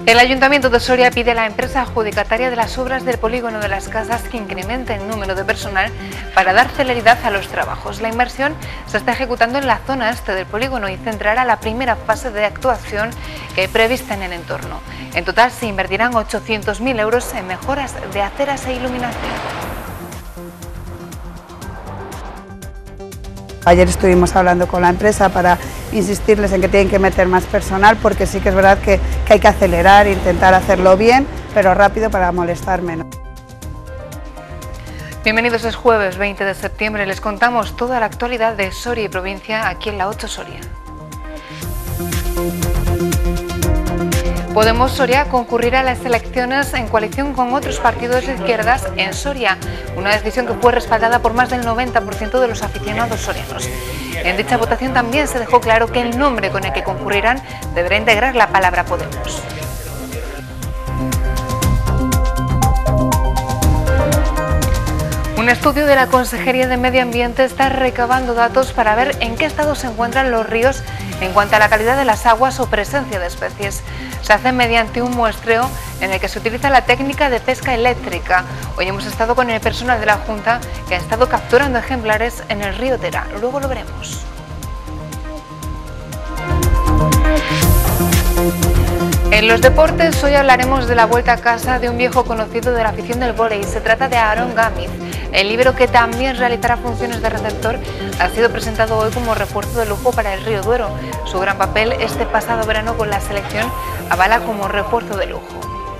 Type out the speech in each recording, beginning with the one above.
El Ayuntamiento de Soria pide a la empresa adjudicataria de las obras del polígono de las Casas que incremente el número de personal para dar celeridad a los trabajos. La inversión se está ejecutando en la zona este del polígono y centrará la primera fase de actuación que hay prevista en el entorno. En total se invertirán 800.000 euros en mejoras de aceras e iluminación. Ayer estuvimos hablando con la empresa para insistirles en que tienen que meter más personal, porque sí que es verdad que hay que acelerar e intentar hacerlo bien, pero rápido, para molestar menos. Bienvenidos, es jueves 20 de septiembre, les contamos toda la actualidad de Soria y provincia aquí en la 8 Soria. Podemos Soria concurrirá a las elecciones en coalición con otros partidos de izquierdas en Soria, una decisión que fue respaldada por más del 90% de los aficionados sorianos. En dicha votación también se dejó claro que el nombre con el que concurrirán deberá integrar la palabra Podemos. Un estudio de la Consejería de Medio Ambiente está recabando datos para ver en qué estado se encuentran los ríos en cuanto a la calidad de las aguas o presencia de especies. Se hace mediante un muestreo en el que se utiliza la técnica de pesca eléctrica. Hoy hemos estado con el personal de la Junta que ha estado capturando ejemplares en el río Tera. Luego lo veremos. En los deportes, hoy hablaremos de la vuelta a casa de un viejo conocido de la afición del vóley. Se trata de Aaron Gámez. El líbero, que también realizará funciones de receptor, ha sido presentado hoy como refuerzo de lujo para el Río Duero. Su gran papel este pasado verano con la selección avala como refuerzo de lujo.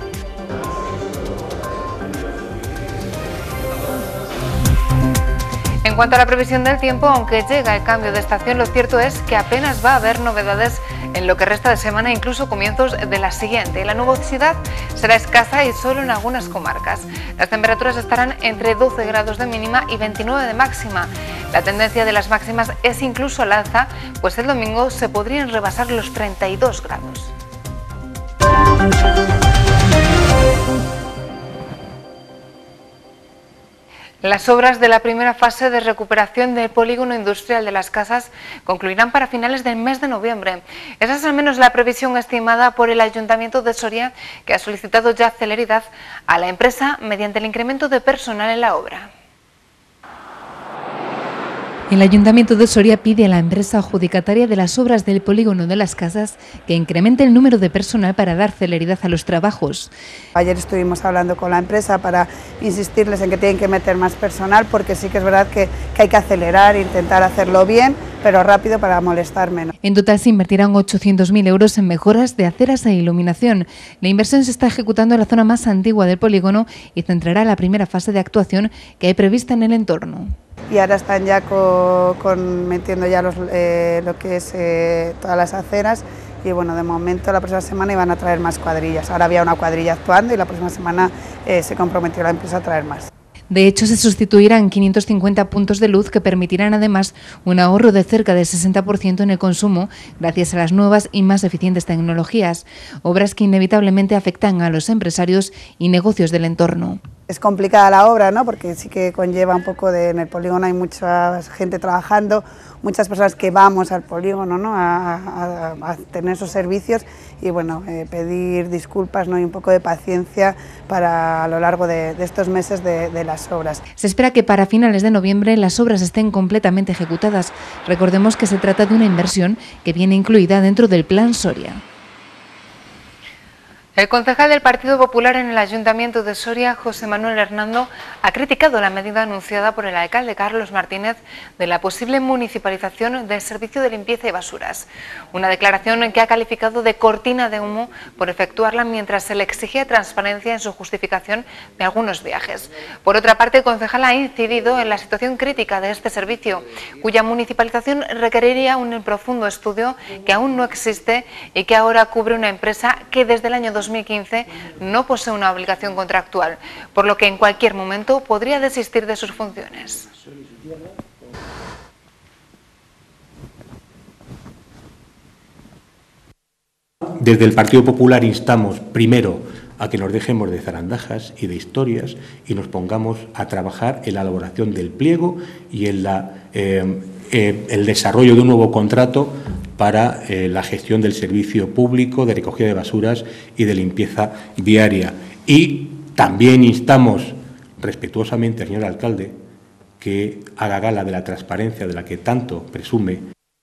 En cuanto a la previsión del tiempo, aunque llega el cambio de estación, lo cierto es que apenas va a haber novedades en lo que resta de semana, incluso comienzos de la siguiente. La nubosidad será escasa y solo en algunas comarcas. Las temperaturas estarán entre 12 grados de mínima y 29 de máxima. La tendencia de las máximas es incluso al alza, pues el domingo se podrían rebasar los 32 grados. Las obras de la primera fase de recuperación del polígono industrial de las Casas concluirán para finales del mes de noviembre. Esa es al menos la previsión estimada por el Ayuntamiento de Soria, que ha solicitado ya celeridad a la empresa mediante el incremento de personal en la obra. El Ayuntamiento de Soria pide a la empresa adjudicataria de las obras del polígono de las Casas que incremente el número de personal para dar celeridad a los trabajos. Ayer estuvimos hablando con la empresa para insistirles en que tienen que meter más personal, porque sí que es verdad que hay que acelerar e intentar hacerlo bien, pero rápido, para molestar menos. En total se invertirán 800.000 euros en mejoras de aceras e iluminación. La inversión se está ejecutando en la zona más antigua del polígono y centrará la primera fase de actuación que hay prevista en el entorno. Y ahora están ya metiendo ya lo que es todas las aceras, y bueno, de momento la próxima semana iban a traer más cuadrillas. Ahora había una cuadrilla actuando y la próxima semana se comprometió la empresa a traer más. De hecho, se sustituirán 550 puntos de luz que permitirán además un ahorro de cerca del 60% en el consumo gracias a las nuevas y más eficientes tecnologías, obras que inevitablemente afectan a los empresarios y negocios del entorno. Es complicada la obra, ¿no? Porque sí que conlleva un poco en el polígono hay mucha gente trabajando, muchas personas que vamos al polígono, ¿no? a tener esos servicios, y bueno, pedir disculpas, ¿no? Y un poco de paciencia a lo largo de estos meses de las obras. Se espera que para finales de noviembre las obras estén completamente ejecutadas. Recordemos que se trata de una inversión que viene incluida dentro del Plan Soria. El concejal del Partido Popular en el Ayuntamiento de Soria, José Manuel Hernando, ha criticado la medida anunciada por el alcalde Carlos Martínez de la posible municipalización del servicio de limpieza y basuras. Una declaración en que ha calificado de cortina de humo por efectuarla mientras se le exigía transparencia en su justificación de algunos viajes. Por otra parte, el concejal ha incidido en la situación crítica de este servicio, cuya municipalización requeriría un profundo estudio que aún no existe y que ahora cubre una empresa que desde el año 2015 no posee una obligación contractual, por lo que en cualquier momento podría desistir de sus funciones. Desde el Partido Popular instamos primero a que nos dejemos de zarandajas y de historias y nos pongamos a trabajar en la elaboración del pliego y en el desarrollo de un nuevo contrato para la gestión del servicio público de recogida de basuras y de limpieza viaria. Y también instamos respetuosamente al señor alcalde que haga gala de la transparencia de la que tanto presume.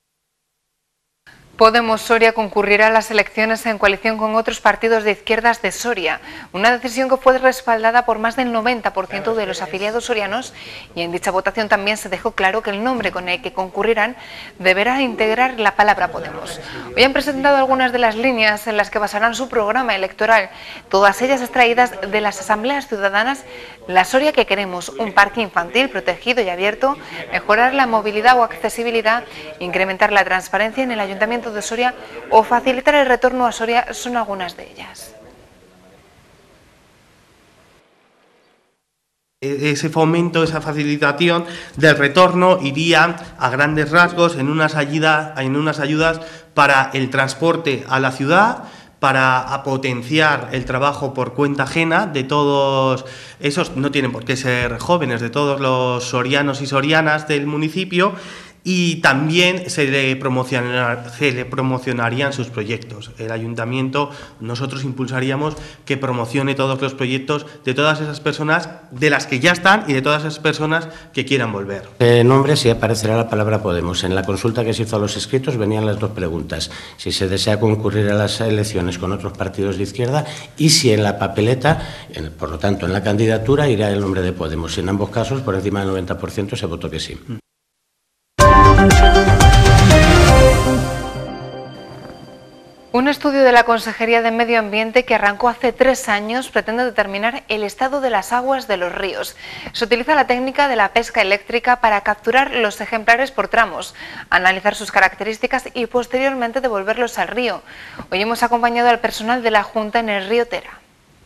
Podemos Soria concurrirá a las elecciones en coalición con otros partidos de izquierdas de Soria, una decisión que fue respaldada por más del 90% de los afiliados sorianos, y en dicha votación también se dejó claro que el nombre con el que concurrirán deberá integrar la palabra Podemos. Hoy han presentado algunas de las líneas en las que basarán su programa electoral, todas ellas extraídas de las asambleas ciudadanas. La Soria que queremos: un parque infantil protegido y abierto, mejorar la movilidad o accesibilidad, incrementar la transparencia en el Ayuntamiento de Soria o facilitar el retorno a Soria son algunas de ellas. Ese fomento, esa facilitación del retorno iría a grandes rasgos en unas ayudas para el transporte a la ciudad, para potenciar el trabajo por cuenta ajena de todos esos, no tienen por qué ser jóvenes, de todos los sorianos y sorianas del municipio, y también se le promocionarían sus proyectos. El ayuntamiento, nosotros impulsaríamos que promocione todos los proyectos de todas esas personas, de las que ya están y de todas esas personas que quieran volver. El nombre sí aparecerá la palabra Podemos. En la consulta que se hizo a los inscritos venían las dos preguntas: si se desea concurrir a las elecciones con otros partidos de izquierda y si en la papeleta, por lo tanto en la candidatura, irá el nombre de Podemos. En ambos casos, por encima del 90% se votó que sí. Un estudio de la Consejería de Medio Ambiente que arrancó hace 3 años pretende determinar el estado de las aguas de los ríos. Se utiliza la técnica de la pesca eléctrica para capturar los ejemplares por tramos, analizar sus características y posteriormente devolverlos al río. Hoy hemos acompañado al personal de la Junta en el río Tera.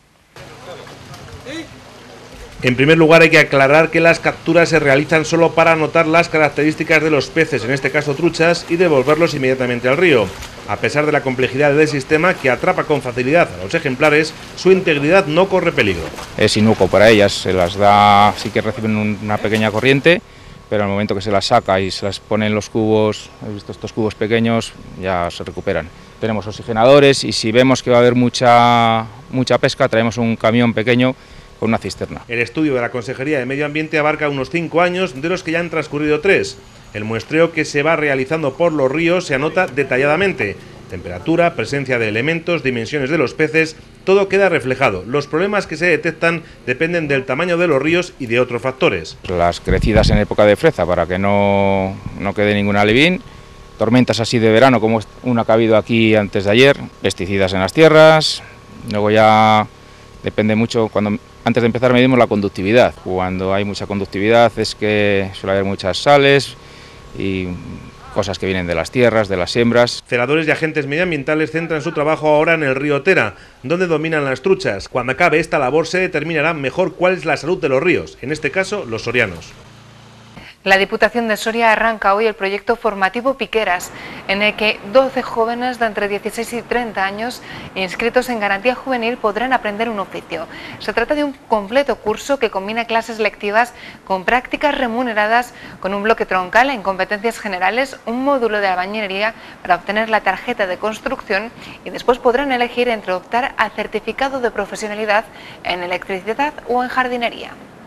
En primer lugar, hay que aclarar que las capturas se realizan solo para anotar las características de los peces, en este caso truchas, y devolverlos inmediatamente al río. A pesar de la complejidad del sistema, que atrapa con facilidad a los ejemplares, su integridad no corre peligro. Es inocuo para ellas, se las da, sí que reciben una pequeña corriente, pero al momento que se las saca y se las pone en los cubos, ¿has visto estos cubos pequeños? Ya se recuperan. Tenemos oxigenadores y si vemos que va a haber mucha pesca, traemos un camión pequeño con una cisterna. El estudio de la Consejería de Medio Ambiente abarca unos 5 años, de los que ya han transcurrido 3. El muestreo que se va realizando por los ríos se anota detalladamente. Temperatura, presencia de elementos, dimensiones de los peces, todo queda reflejado. Los problemas que se detectan dependen del tamaño de los ríos y de otros factores. Las crecidas en época de freza para que no quede ningún alevín, tormentas así de verano como una que ha habido aquí antes de ayer, pesticidas en las tierras, luego ya depende mucho, antes de empezar medimos la conductividad. Cuando hay mucha conductividad es que suele haber muchas sales y cosas que vienen de las tierras, de las siembras. Celadores y agentes medioambientales centran su trabajo ahora en el río Tera, donde dominan las truchas. Cuando acabe esta labor se determinará mejor cuál es la salud de los ríos, en este caso los sorianos. La Diputación de Soria arranca hoy el proyecto formativo Piqueras, en el que 12 jóvenes de entre 16 y 30 años inscritos en Garantía Juvenil podrán aprender un oficio. Se trata de un completo curso que combina clases lectivas con prácticas remuneradas, con un bloque troncal en competencias generales, un módulo de albañilería para obtener la tarjeta de construcción y después podrán elegir entre optar al certificado de profesionalidad en electricidad o en jardinería.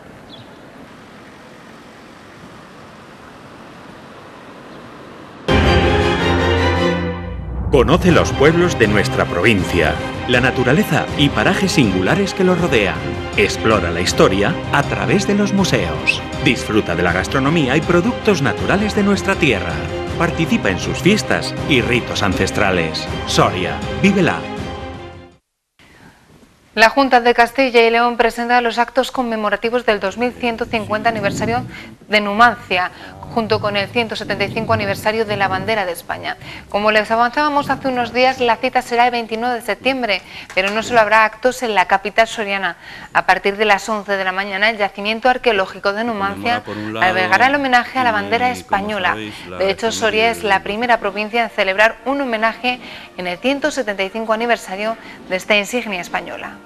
Conoce los pueblos de nuestra provincia, la naturaleza y parajes singulares que los rodean. Explora la historia a través de los museos. Disfruta de la gastronomía y productos naturales de nuestra tierra. Participa en sus fiestas y ritos ancestrales. Soria, vívela. La Junta de Castilla y León presenta los actos conmemorativos del 2150 aniversario de Numancia, junto con el 175 aniversario de la bandera de España. Como les avanzábamos hace unos días, la cita será el 29 de septiembre, pero no solo habrá actos en la capital soriana. A partir de las 11 de la mañana, el yacimiento arqueológico de Numancia albergará el homenaje a la bandera española. De hecho, Soria es la primera provincia en celebrar un homenaje en el 175 aniversario de esta insignia española.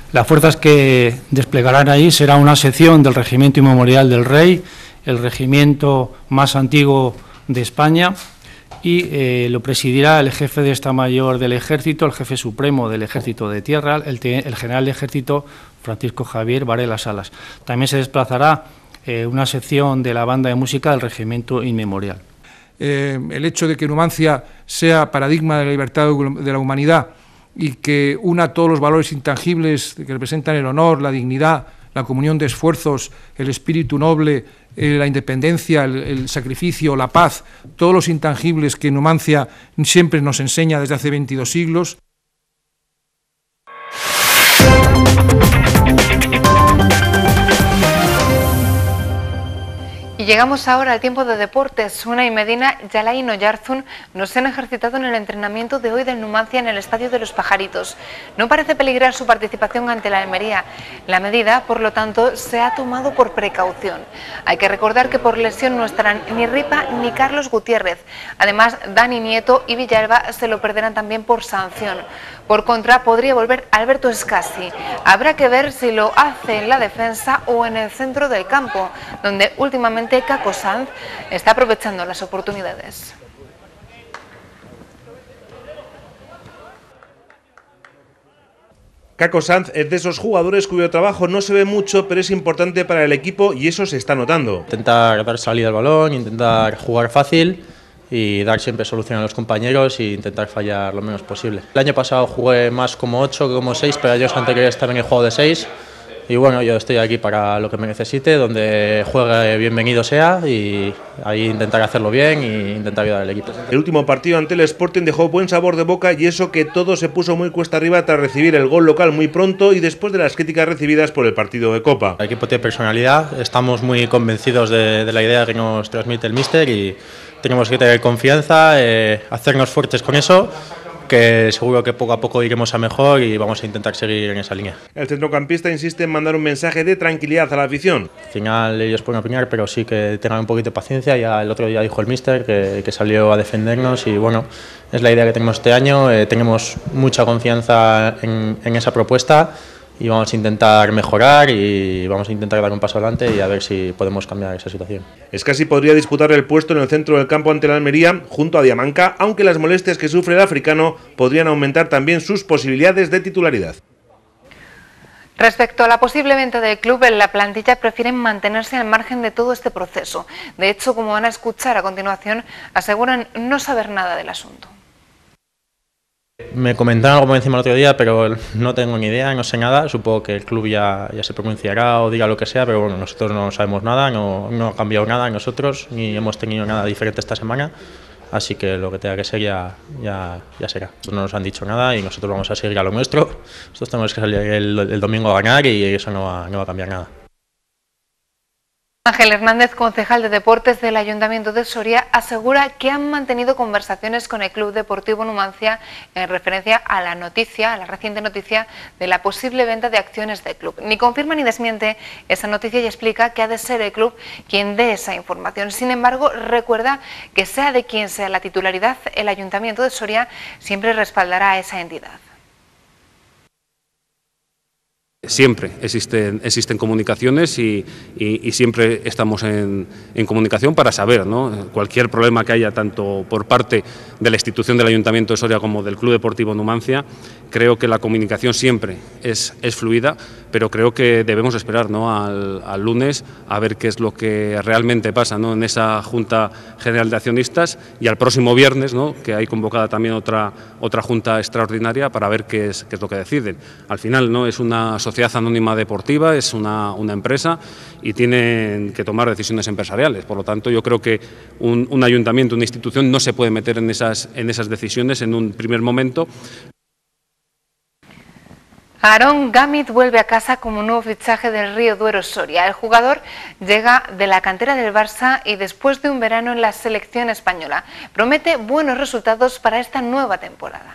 Las fuerzas que desplegarán ahí será una sección del Regimiento Inmemorial del Rey, el regimiento más antiguo de España, y lo presidirá el jefe de Estado Mayor del Ejército, el jefe supremo del Ejército de Tierra, el general de Ejército Francisco Javier Varela Salas. También se desplazará una sección de la banda de música del Regimiento Inmemorial. El hecho de que Numancia sea paradigma de la libertad de la humanidad y que una todos los valores intangibles que representan el honor, la dignidad, la comunión de esfuerzos, el espíritu noble, la independencia, el sacrificio, la paz, todos los intangibles que Numancia siempre nos enseña desde hace 22 siglos. Y llegamos ahora al tiempo de deportes. Una y Medina, Yalay y Oyarzún no se han ejercitado en el entrenamiento de hoy del Numancia en el Estadio de los Pajaritos. No parece peligrar su participación ante la Almería. La medida, por lo tanto, se ha tomado por precaución. Hay que recordar que por lesión no estarán ni Ripa ni Carlos Gutiérrez. Además, Dani Nieto y Villalba se lo perderán también por sanción. Por contra, podría volver Alberto Escasi. Habrá que ver si lo hace en la defensa o en el centro del campo, donde últimamente Caco Sanz está aprovechando las oportunidades. Caco Sanz es de esos jugadores cuyo trabajo no se ve mucho, pero es importante para el equipo y eso se está notando. Intentar dar salida al balón, intentar jugar fácil y dar siempre solución a los compañeros e intentar fallar lo menos posible. El año pasado jugué más como 8 que como 6, pero ellos anteriores estar en el juego de 6. Y bueno, yo estoy aquí para lo que me necesite, donde juegue bienvenido sea y ahí intentar hacerlo bien e intentar ayudar al equipo. El último partido ante el Sporting dejó buen sabor de boca y eso que todo se puso muy cuesta arriba tras recibir el gol local muy pronto y después de las críticas recibidas por el partido de Copa. El equipo tiene personalidad, estamos muy convencidos de la idea que nos transmite el míster y tenemos que tener confianza, hacernos fuertes con eso, que seguro que poco a poco iremos a mejor y vamos a intentar seguir en esa línea. El centrocampista insiste en mandar un mensaje de tranquilidad a la afición. Al final ellos pueden opinar, pero sí que tengan un poquito de paciencia. Ya el otro día dijo el míster que salió a defendernos y bueno, es la idea que tenemos este año. Tenemos mucha confianza en esa propuesta y vamos a intentar mejorar y vamos a intentar dar un paso adelante y a ver si podemos cambiar esa situación. Escasi podría disputar el puesto en el centro del campo ante la Almería junto a Diamanca, aunque las molestias que sufre el africano podrían aumentar también sus posibilidades de titularidad. Respecto a la posible venta del club, en la plantilla prefieren mantenerse al margen de todo este proceso. De hecho, como van a escuchar a continuación, aseguran no saber nada del asunto. Me comentaron algo por encima el otro día, pero no tengo ni idea, no sé nada. Supongo que el club ya se pronunciará o diga lo que sea, pero bueno, nosotros no sabemos nada, no ha cambiado nada en nosotros, ni hemos tenido nada diferente esta semana. Así que lo que tenga que ser ya será. No nos han dicho nada y nosotros vamos a seguir a lo nuestro. Nosotros tenemos que salir el domingo a ganar y eso no va a cambiar nada. Ángel Hernández, concejal de Deportes del Ayuntamiento de Soria, asegura que han mantenido conversaciones con el Club Deportivo Numancia en referencia a la reciente noticia de la posible venta de acciones del club. Ni confirma ni desmiente esa noticia y explica que ha de ser el club quien dé esa información. Sin embargo, recuerda que sea de quien sea la titularidad, el Ayuntamiento de Soria siempre respaldará a esa entidad. Siempre existen comunicaciones y siempre estamos en comunicación para saber, ¿no? Cualquier problema que haya tanto por parte de la institución del Ayuntamiento de Soria como del Club Deportivo Numancia. Creo que la comunicación siempre es fluida, pero creo que debemos esperar, ¿no?, al lunes a ver qué es lo que realmente pasa, ¿no?, en esa Junta General de Accionistas y al próximo viernes, ¿no?, que hay convocada también otra Junta Extraordinaria para ver qué es lo que deciden. Al final, ¿no?, es una sociedad anónima deportiva, es una empresa y tienen que tomar decisiones empresariales. Por lo tanto, yo creo que un ayuntamiento, una institución no se puede meter en esas decisiones en un primer momento. Aarón Gámez vuelve a casa como nuevo fichaje del Río Duero Soria. El jugador llega de la cantera del Barça y después de un verano en la selección española. Promete buenos resultados para esta nueva temporada.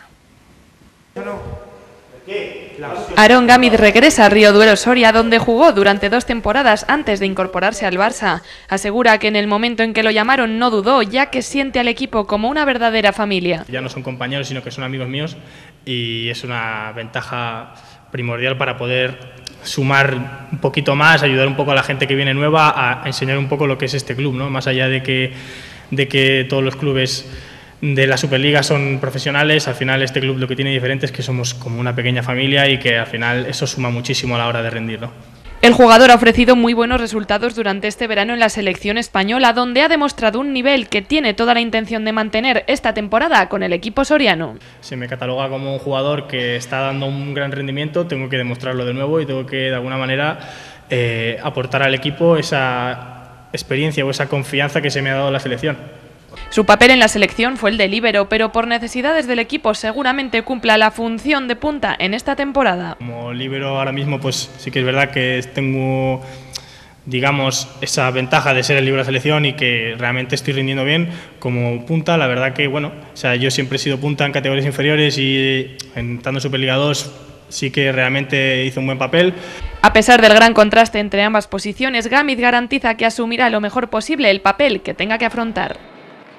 Aarón Gámez regresa a Río Duero Soria, donde jugó durante 2 temporadas antes de incorporarse al Barça. Asegura que en el momento en que lo llamaron no dudó, ya que siente al equipo como una verdadera familia. Ya no son compañeros, sino que son amigos míos y es una ventaja primordial para poder sumar un poquito más, ayudar un poco a la gente que viene nueva a enseñar un poco lo que es este club, ¿no? Más allá de que todos los clubes de la Superliga son profesionales, al final este club lo que tiene diferente es que somos como una pequeña familia y que al final eso suma muchísimo a la hora de rendir, ¿no? El jugador ha ofrecido muy buenos resultados durante este verano en la selección española, donde ha demostrado un nivel que tiene toda la intención de mantener esta temporada con el equipo soriano. Se me cataloga como un jugador que está dando un gran rendimiento, tengo que demostrarlo de nuevo y tengo que de alguna manera aportar al equipo esa experiencia o esa confianza que se me ha dado la selección. Su papel en la selección fue el de líbero, pero por necesidades del equipo seguramente cumpla la función de punta en esta temporada. Como líbero ahora mismo pues sí que es verdad que tengo, digamos, esa ventaja de ser el líbero de la selección y que realmente estoy rindiendo bien. Como punta, la verdad que bueno, o sea, yo siempre he sido punta en categorías inferiores y estando en Superliga 2 sí que realmente hizo un buen papel. A pesar del gran contraste entre ambas posiciones, Gámez garantiza que asumirá lo mejor posible el papel que tenga que afrontar.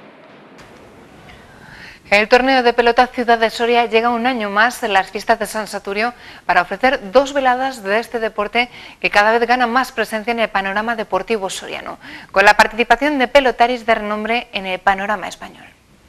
El torneo de pelota Ciudad de Soria llega un año más en las fiestas de San Saturio para ofrecer 2 veladas de este deporte que cada vez gana más presencia en el panorama deportivo soriano, con la participación de pelotaris de renombre en el panorama español.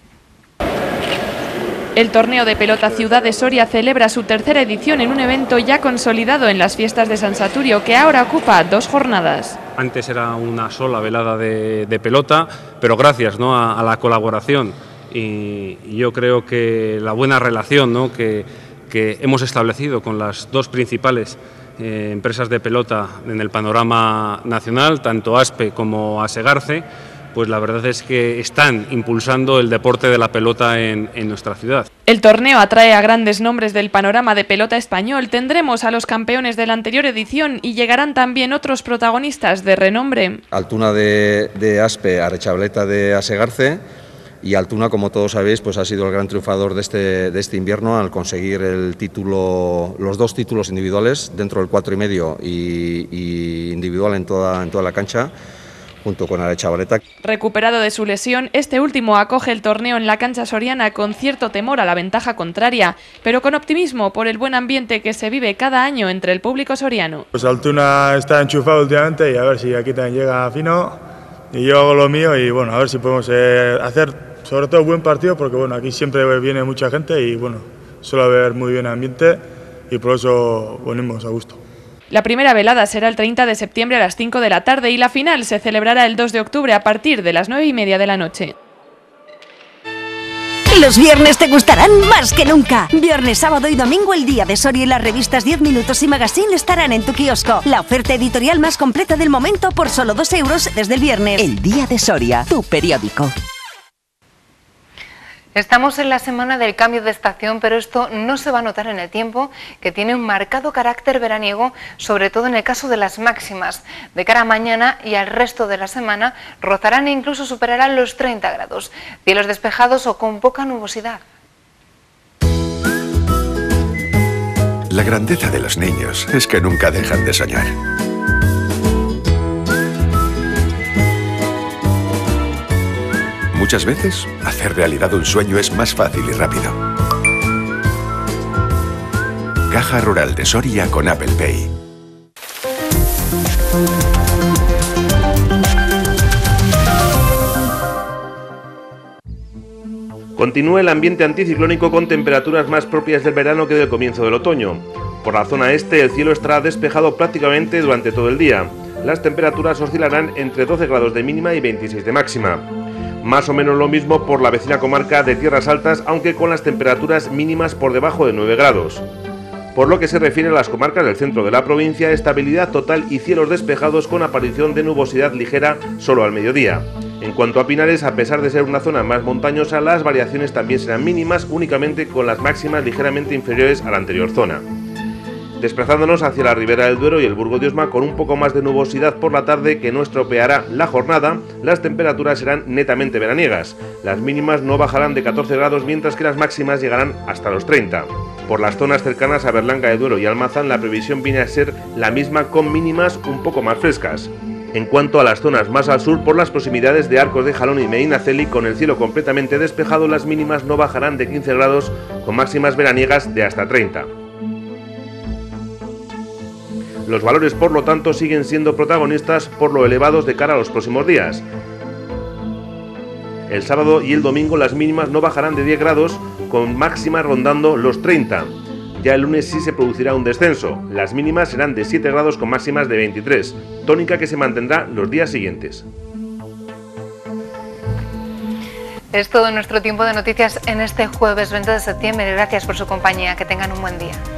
El torneo de pelota Ciudad de Soria celebra su tercera edición en un evento ya consolidado en las fiestas de San Saturio, que ahora ocupa 2 jornadas. Antes era una sola velada de pelota, pero gracias, ¿no?, a la colaboración y yo creo que la buena relación, ¿no?, que hemos establecido con las 2 principales empresas de pelota en el panorama nacional, tanto ASPE como Asegarce, pues la verdad es que están impulsando el deporte de la pelota en nuestra ciudad. El torneo atrae a grandes nombres del panorama de pelota español. Tendremos a los campeones de la anterior edición y llegarán también otros protagonistas de renombre. Altuna de Aspe, Arechavaleta de Asegarce, y Altuna, como todos sabéis, pues ha sido el gran triunfador de este invierno al conseguir el título, los 2 títulos individuales dentro del 4,5 y individual en toda la cancha, junto con Arechavaleta. Recuperado de su lesión, este último acoge el torneo en la cancha soriana con cierto temor a la ventaja contraria, pero con optimismo por el buen ambiente que se vive cada año entre el público soriano. Pues Altuna está enchufado últimamente y a ver si aquí también llega fino y yo hago lo mío y bueno, a ver si podemos hacer sobre todo buen partido, porque bueno, aquí siempre viene mucha gente y bueno, suele haber muy bien ambiente y por eso venimos a gusto. La primera velada será el 30 de septiembre a las 5 de la tarde y la final se celebrará el 2 de octubre a partir de las 9:30 de la noche. Los viernes te gustarán más que nunca. Viernes, sábado y domingo el día de Soria y las revistas 10 Minutos y Magazine estarán en tu kiosco. La oferta editorial más completa del momento por solo 2 euros desde el viernes. El día de Soria, tu periódico. Estamos en la semana del cambio de estación, pero esto no se va a notar en el tiempo, que tiene un marcado carácter veraniego, sobre todo en el caso de las máximas. De cara a mañana y al resto de la semana rozarán e incluso superarán los 30 grados. Cielos despejados o con poca nubosidad. La grandeza de los niños es que nunca dejan de soñar. Muchas veces, hacer realidad un sueño es más fácil y rápido. Caja Rural de Soria con Apple Pay. Continúa el ambiente anticiclónico con temperaturas más propias del verano que del comienzo del otoño. Por la zona este, el cielo estará despejado prácticamente durante todo el día. Las temperaturas oscilarán entre 12 grados de mínima y 26 de máxima. Más o menos lo mismo por la vecina comarca de Tierras Altas, aunque con las temperaturas mínimas por debajo de 9 grados. Por lo que se refiere a las comarcas del centro de la provincia, estabilidad total y cielos despejados con aparición de nubosidad ligera solo al mediodía. En cuanto a Pinares, a pesar de ser una zona más montañosa, las variaciones también serán mínimas, únicamente con las máximas ligeramente inferiores a la anterior zona. Desplazándonos hacia la Ribera del Duero y el Burgo de Osma con un poco más de nubosidad por la tarde que no estropeará la jornada, las temperaturas serán netamente veraniegas. Las mínimas no bajarán de 14 grados mientras que las máximas llegarán hasta los 30. Por las zonas cercanas a Berlanga de Duero y Almazán la previsión viene a ser la misma con mínimas un poco más frescas. En cuanto a las zonas más al sur, por las proximidades de Arcos de Jalón y Medinaceli, con el cielo completamente despejado, las mínimas no bajarán de 15 grados con máximas veraniegas de hasta 30. Los valores, por lo tanto, siguen siendo protagonistas por lo elevados de cara a los próximos días. El sábado y el domingo las mínimas no bajarán de 10 grados, con máximas rondando los 30. Ya el lunes sí se producirá un descenso. Las mínimas serán de 7 grados con máximas de 23, tónica que se mantendrá los días siguientes. Es todo nuestro tiempo de noticias en este jueves 20 de septiembre. Gracias por su compañía. Que tengan un buen día.